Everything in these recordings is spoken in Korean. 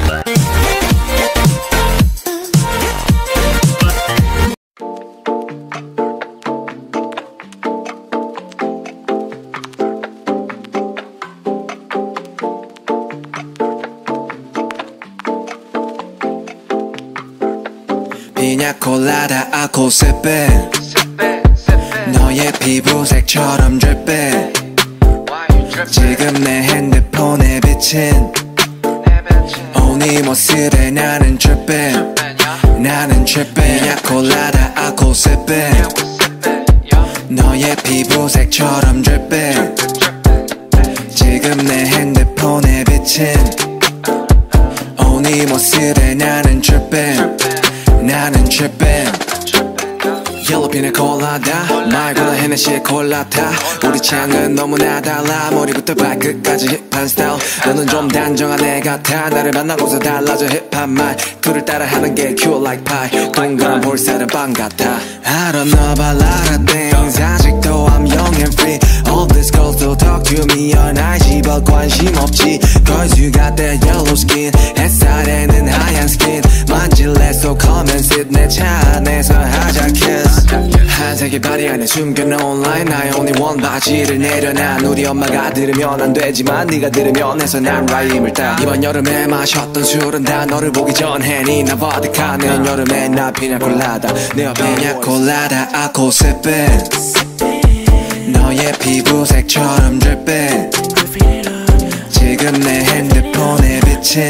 피냐콜라다 아코세페 너의 피부색처럼 drip 지금 내 핸드폰에 비친 네 모습에 나는 drip 나는 drip 피냐콜라다 아코세페 너의 피부색처럼 drip 지금 내 핸드폰에 비친 네 모습에 나는 drip 나는 trippin' Yellow pina colada 말고는 헤네시의 콜라타 우리 취향은 너무나 달라 머리부터 발끝까지 힙한 스타일 너는 좀 단정한 애 같아 나를 만나고서 달라져 힙한 말 그를 따라하는 게 cute like pie 동그란 볼살은 빵 같아 I don't know about a lot of things 아직도 I'm young and free All these girls still talk to me on IG but 관심 없지 Cause you got that yellow skin 햇살에는 하얀 skin 만질래 so come and sit 내 차 안에서 하자 kiss 한색의 바디 안에 숨겨놓은 line I only want 바지를 내려놔 우리 엄마가 들으면 안 되지만 네가 들으면 해서 난 라임을 따 이번 여름에 마셨던 술은 다 너를 보기 전에 니나 보드카 내년 여름에 나 피냐콜라다 내 옆에 피냐콜라다 아코세페 너의 피부색처럼 drip 지금 내 핸드폰에 비친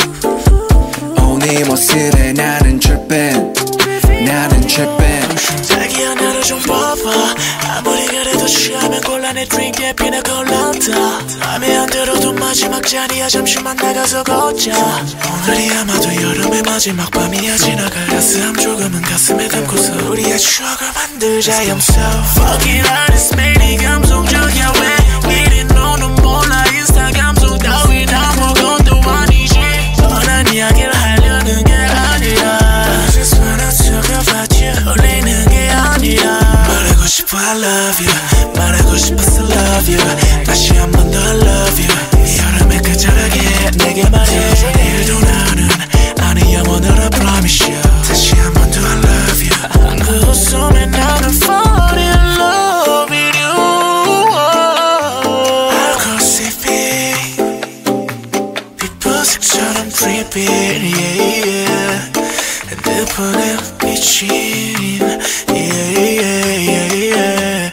네 모습에 나는 trippin' 나는 trippin' 자기야 나를 좀 봐봐 아무리 그래도 취하면 곤란해 드링크에 피나콜라다 맘에 안 들어도 마지막 잔이야 잠시만 나가서 걷자 오늘이 아마도 여름의 마지막 밤이야 지나갈 따스함 조금은 가슴에 담고서 우리의 추억을 만들자 I'm so fucking honest 매일 감성적이야 왜 미리 너는 몰라 인스타 감성 따위 아무것도 아니지 뻔한 이야기를 하려는 게 아니라 I just wanna talk about you 울리는 게 아니라 말하고 싶어 I love you 말하고 싶어서 love you 다시 한 번 더 love you 이 여름의 끝자락에 내게 말해 내일도 나는 아니 영원으로 I promise you 다시 한 번 더 I love you 그 웃음에 나는 fall in love with you 알코올이 빛보색처럼 dripping yeah, yeah. 핸드폰에 비친 yeah, yeah, yeah, yeah.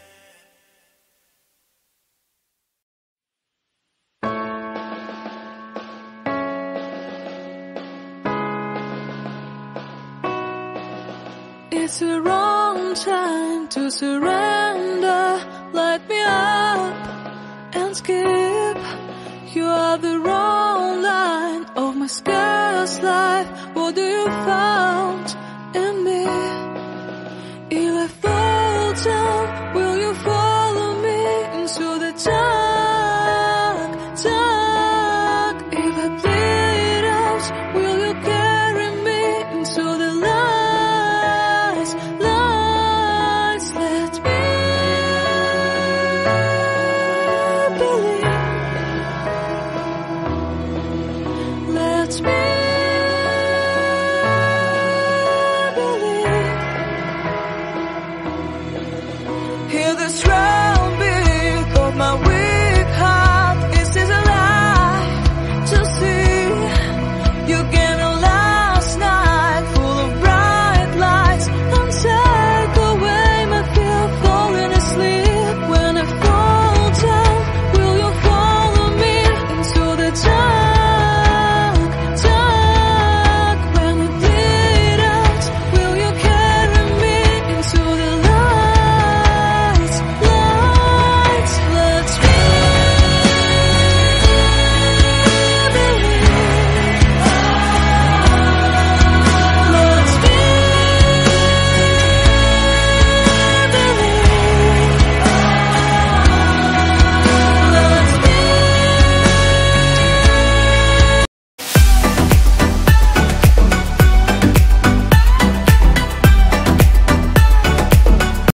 It's the wrong time to surrender. Light me up and skip. You are the wrong line of my scarce life. What do you found in me? If I fall down, will you follow me into the dark, dark? If I bleed out, will you carry me into the lights, lights? Let me believe. Let me